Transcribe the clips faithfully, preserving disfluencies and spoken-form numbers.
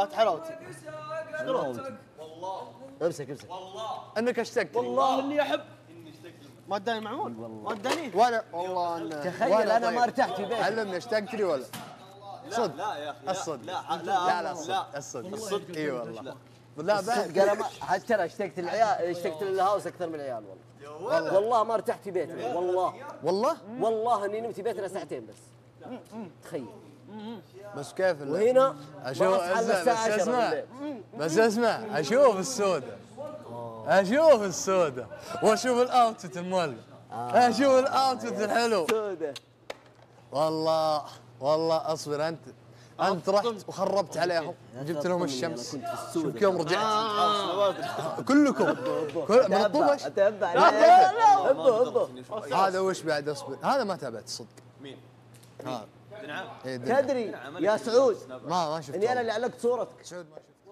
هات حلاوتي. حلاوتي والله. امسك امسك والله انك اشتقت والله اني احب. اني اشتقت ما اداني معمول. ما اداني. وانا والله انا تخيل انا ما ارتحت في بيتي. علمني اشتقت لي ولا؟ صدق. لا يا اخي. الصدق. لا لا لا الصدق الصدق الصدق اي والله. لا صدق انا ما حتى انا اشتقت للعيال، اشتقت للهاوس اكثر من العيال والله. والله ما ارتحت في بيتنا والله. والله؟ والله اني نمت في بيتنا ساعتين بس. تخيل. بس كيف وهنا اشوف بس اسمع بس اسمع اشوف السوداء اشوف السوداء واشوف الاوتفيت المولع اشوف الاوتفيت الحلو سوداء. والله والله اصبر انت انت رحت وخربت عليهم جبت لهم الشمس شوف يوم رجعت كلكم كل من الطفش اتبع لا لا هبه هذا وش بعد اصبر هذا ما تابعت الصدق مين؟ هذا نعم. تدري يا سعود ما ما شفت اني انا اللي علقت صورتك سعود ما شفت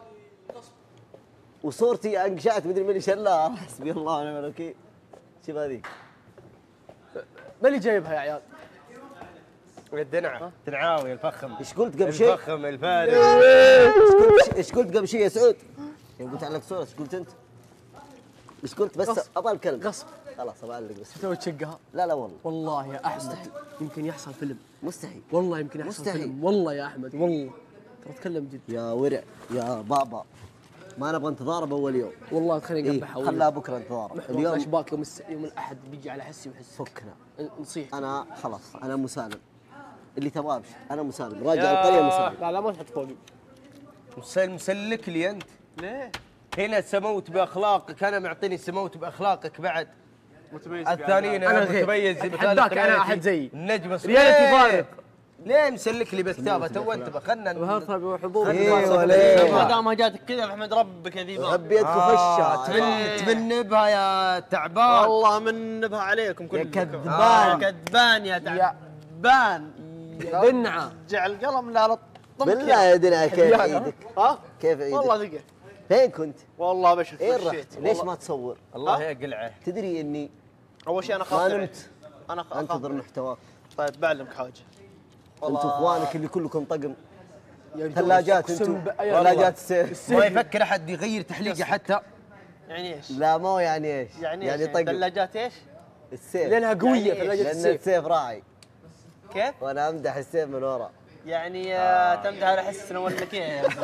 وصورتي انقشعت مدري من اللي شلاها. حسبي الله ونعم الوكيل. شوف هذيك من اللي جايبها يا عيال؟ الدنعه تنعاوي الفخم. ايش قلت قبل شيء؟ الفخم الفارغ. ايش قلت ايش قلت قبل شيء يا سعود؟ يوم قلت علق صورة ايش قلت انت؟ ايش قلت بس ابغى الكلمة. غصب. خلاص ابغى اعلق بس. تو تشقها؟ لا لا والله. والله يا احمد يمكن يحصل فيلم. مستحيل. والله يمكن يحصل مستحيل. فيلم والله يا احمد والله ترى اتكلم جد. يا ورع يا بابا ما نبغى نتضارب اول يوم. والله خليني إيه نقبحها. خلها بكره نتضارب. اليوم اشباك يوم الس... يوم الاحد بيجي على حسي وحسك. فكنا. نصيح. انا خلاص انا مسالم. اللي تبغاه ابشر انا مسالم راجع القريه مسالم. لا لا ما تحط فوقي. مسل مسلك لي انت. ليه؟ هنا سموت باخلاقك، انا معطيني سموت باخلاقك بعد. متميز. الثانيين انا متميز. اتحداك انا احد زيي. النجم ريالتي فارق. ليه مسلك لي بالكتابه تو انتبه خلنا وهرطب وحضور. ايوه ليه؟ ما دام جاتك كذا فاحمد ربك يا ذيبان. هبيتك وخشات. تمن تمنبها يا تعبان. والله منبها عليكم كلكم. يا كذبان. كذبان يا تعبان. دنعه. جعل القلم لا لطم. بالله يا دنعه كيف عيدك؟ ها؟ كيف عيدك؟ والله ذقه. فين كنت؟ والله بشر. اين رحت؟ ليش ما تصور؟ الله يقلعه. تدري اني اول شيء انا ما خاطر. نمت انا خ... انتظر محتواك. طيب بعلمك حاجه. انتم اخوانك اللي كلكم طقم ثلاجات انتم أيوة ثلاجات السيف. ما يفكر احد يغير تحليقه حتى. يعني ايش؟ لا ما هو يعني ايش؟ يعني يعني ايش؟ طقم ثلاجات ايش؟ السيف لانها قويه يعني ثلاجات لان السيف. السيف راعي كيف؟ وانا امدح السيف من ورا. يعني آه. تمدح على حسنا ولا كيف؟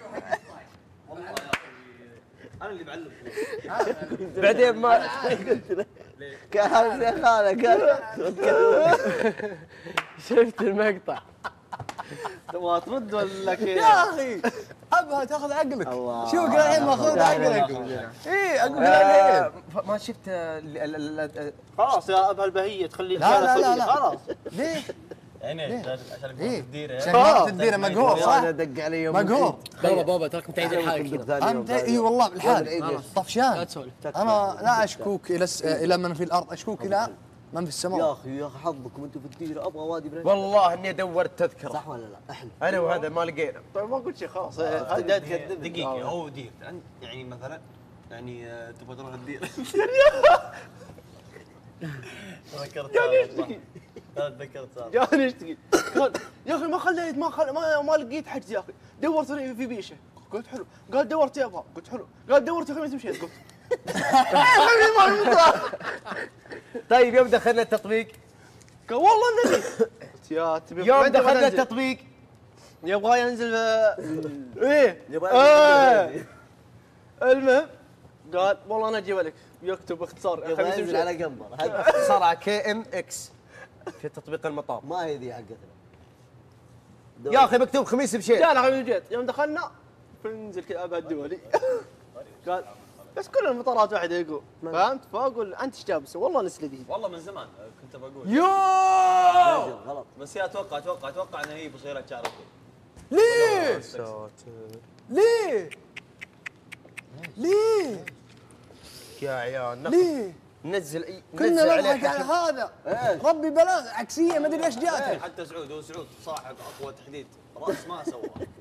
انا اللي بعلم. بعدين ما قلت له كان يا خالك شفت المقطع. تبغى ترد ولا كيف؟ يا اخي ابها تاخذ عقلك الله. شوف الحين ماخذ عقلك اي اقول آه، الحين ما شفت ال- ال- ال- خلاص يا ابها البهيه تخلي لا لا لا لا خلاص. ليه؟ يعني عشان ايه الديره شغلات الديره مقهور صح؟ انا دق علي يوم مقهور بابا بابا تراك متعيد الحالة. انت اي والله بالحال لا طفشان. تسولف. انا لا اشكوك الى الس- الى من في الارض اشكوك الى من في يا السماء. اخي يا اخي حظكم انتم في الديره ابغى وادي بريد. والله اني دورت تذكره. صح ولا لا؟ احنا انا وهذا ما لقينا. طيب ما قلت شيء خلاص. هذا تكذب دقيقه هو دير يعني مثلا يعني آه، تبغى تروح الديره تذكرت يعني ايش تقول؟ لا تذكرت صار جاني اشتكي قال يا اخي ما خليت ما خل... ما ما لقيت حجز يا اخي دورت في بيشه قلت حلو قال دورت يابا قلت حلو قال دورت يا اخي متى مشيت قلت طيب يوم دخلنا التطبيق قال والله انني قلت يا تبي يوم وين تبغى دخلنا تنزل؟ التطبيق يبغى ينزل في- ايه يبغى ايه المهم قال والله انا اجيب لك يكتب اختصار يبغى خميس ينزل مشيت. على قمر هذا اختصارها كي ام اكس في تطبيق المطار. ما هي ذي حقتنا. يا اخي مكتوب خميس مشيت. جانا خميس مشيت يوم دخلنا بننزل كذا ابها الدولي قال بس كل المطارات واحده يقول فهمت فاقول انت ايش جابس والله نسلي ذي والله من زمان كنت بقول يو غلط. بس هي اتوقع اتوقع اتوقع انها هي بصيره شعر ليه؟ ليه؟ ليه؟ يا عيال نخ- ليه؟ نزل اي كنا نزل عليه نضحك على حكم. هذا ربي بلا عكسيه ما ادري ايش جاته. حتى سعود هو سعود صاحب اقوى تحديد راس ما سوى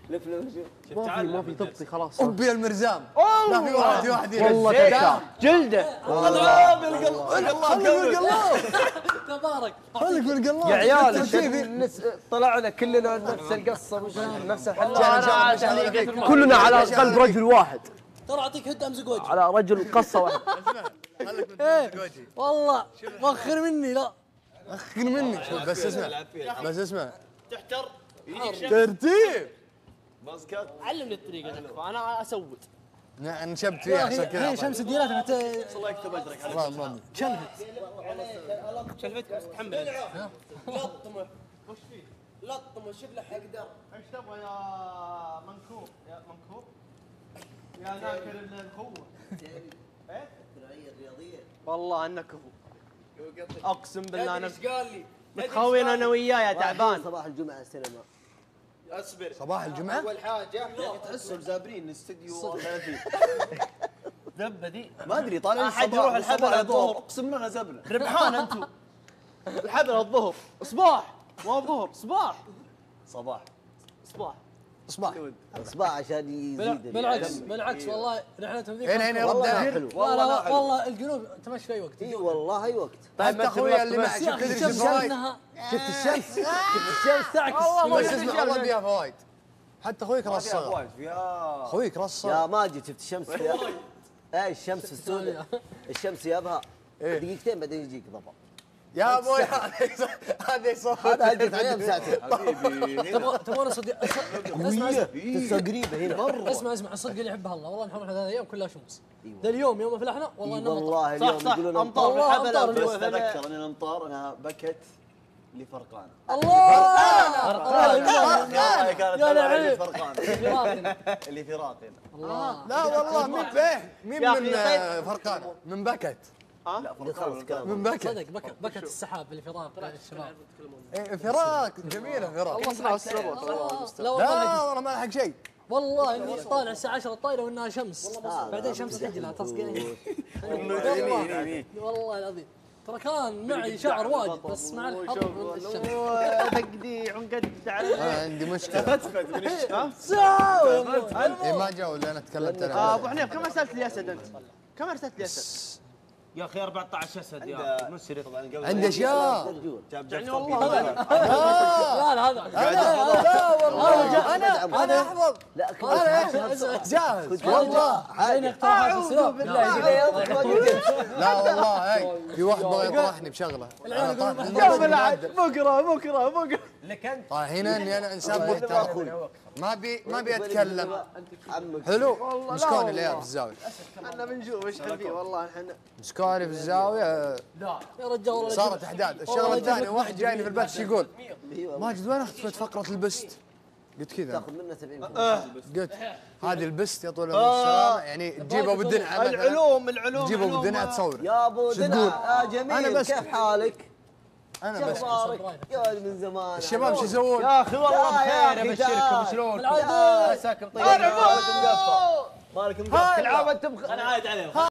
لف لف شوف. ما في ما في تبطي خلاص. أبي المرزام لا في واحد في واحد والله تكسر جلده. خليك بالقلاب تبارك خليك بالقلاب يا عيال الناس طلعنا كلنا نفس القصه مش نفس الحلقه. كلنا على قلب رجل واحد، ترى اعطيك هد امزق وجهي. على رجل قصه واحده. ايه والله وخر مني لا أخر مني شوف بس اسمع بس اسمع تحتر ترتيب علمني الطريقه دي. انا اسود. ن- نشبت فيها عشان كذا هي شمس الديرات انت الله يكتب اجرك. الله الله شلفت شلفتك بس تحمل انت. لطمه وش فيه؟ لطمه شوف له حقدر. ايش تبغى يا منكوب يا منكوب يا ناكر الخوه؟ ايه؟ والله انك كفو. اقسم بالله انا قال لي؟ متخوين انا وياه يا تعبان. صباح الجمعة السينما. اصبر صباح الجمعة اول حاجه تحسهم زابرين استديو ثلاثين ذبه دي ما ادري طالعين احد الصباح يروح والصباح الحفل الظهر الظهر. اقسم بالله زبله ربحان انتم. الحفل الظهر صباح مو الظهر صباح صباح صباح. صباح اصبع عشان يزيد. بالعكس بالعكس والله رحلتهم ذيك هنا هنا والله رد حلو. لا لا والله الجنوب تمشي في اي وقت. اي والله اي وقت. حتى اخويا اللي معي شوف تدري شو الشمس فوايد انها شفت الشمس؟ شفت الشمس تعكس. بس اسمع والله فيها فوايد حتى اخويك راس فيها صغر فوايد فيها اخويك راس يا صغر ماجد شفت الشمس فيها؟ اي الشمس في السوداء. الشمس يابها دقيقتين بعدين يجيك ضباب. يا ابوي هذا يصور هذا هجت عليها بساعتين. حبيبي تبغى تبغى اصدق اسمع اسمع تحسها قريبه هنا مره. اسمع اسمع الصدق اللي يحبها الله والله نحن هذا الايام كلها شمس. ذا اليوم يوم افلحنا والله إي انه مطر. والله صح اليوم صح يقولون امطار والله الحفل أمطار الظهر. بس تذكر ان الامطار انها بكت لفرقان الله كانت يا لعيب. لفرقان فراقنا. لفراقنا الله لا والله مين به مين يا من أخي آه، فرقان من بكت لا فرقان كلام. من بكت صدق بكت بكت السحاب اللي فراق الشباب. إيه، فراق جميله فراق الله اسمع السبب. لا والله لا والله ما لحق شيء والله اني طالع الساعه عشرة الطايره وانها شمس بعدين شمس عجله تصقيع. والله والله العظيم ترى كان معي شعر واجد بس مع الحر والشمس. تقديع ونقد تعرف. ما عندي مشكله ساوي إيه ما جاوا اللي انا تكلمت آه، عنه ابو حنيف كم ارسلت لي اسد انت؟ كم ارسلت لي اسد؟ يا اخي أربعة عشر اسد يا اخي مسرف. عندي اشياء جاب يعني جفة والله بيضاء. لا لا هذا لا والله انا انا احفظ لا انا جاهز والله بين اقتراحات السلام لا والله هاي في واحد بغى يطرحني بشغله انا طرحت يوم الموسم العاد المعدل. بكره بكره بكره. لك انت طيب هنا اني انا انسان محترم ما بي ما بي اتكلم عمك حلو والله لا مسكوني والله. الايام في الزاويه احنا بنشوف ايش فيه والله احنا. مسكوني في الزاويه يا رجال والله صارت احداث الشغله الثانيه واحد جايني في البث يقول ماجد وين اختفت فقره البست؟ قلت كذا تاخذ منه سبعين قلت هذه البست يا طول العمر السلامه يعني تجيب ابو الدنعه مثلا العلوم العلوم تجيب ابو علوم. الدنعه تصور يا ابو شو تقول؟ دنيا يا جميل أنا بس- كيف حالك؟ انا شو بس اخبارك؟ يا ولد من زمان الشباب شو يسوون؟ يا اخي والله لا يا بخير أخي ابشركم تعال. شلونكم؟ العادة. عساكم طيب. مالكم مقفل العاب انتم انا عايد عليهم